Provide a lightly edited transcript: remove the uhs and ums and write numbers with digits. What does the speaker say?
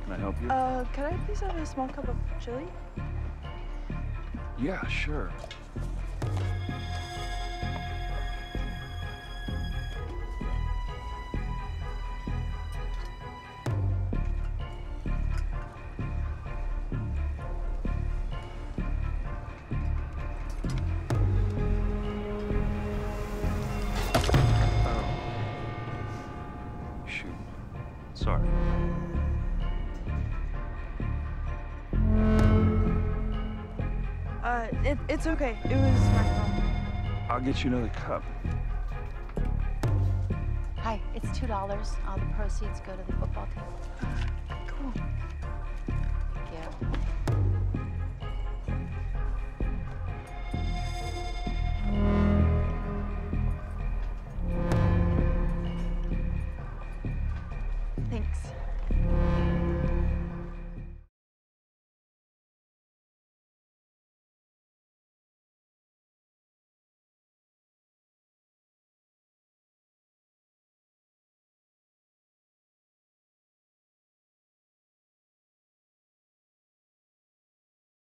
Can I help you? Could I please have a small cup of chili? Yeah, sure. Sorry. It's okay. It was my fault. I'll get you another cup. Hi, it's $2. All the proceeds go to the football team.